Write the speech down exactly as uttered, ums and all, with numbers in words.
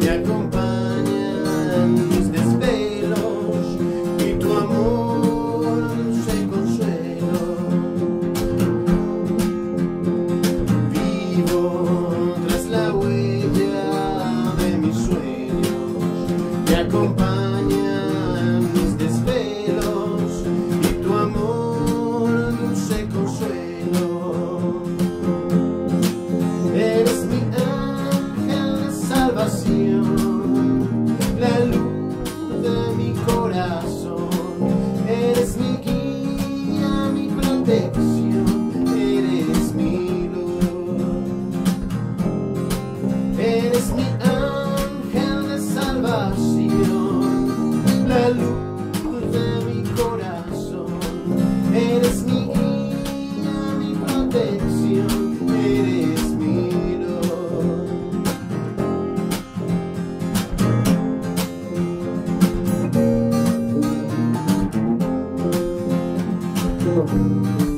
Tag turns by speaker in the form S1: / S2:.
S1: me acompañan mis desvelos y tu amor dulce consuelo. Vivo tras la huella de mis sueños, me acompañan mis desvelos y tu amor dulce consuelo. Eres mi ángel de salvación, la luz de mi corazón. Eres mi guía, mi protección, eres mi luz. Eres mi ángel de salvación, la luz de mi corazón. Eres mi guía, mi protección, eres mi luz.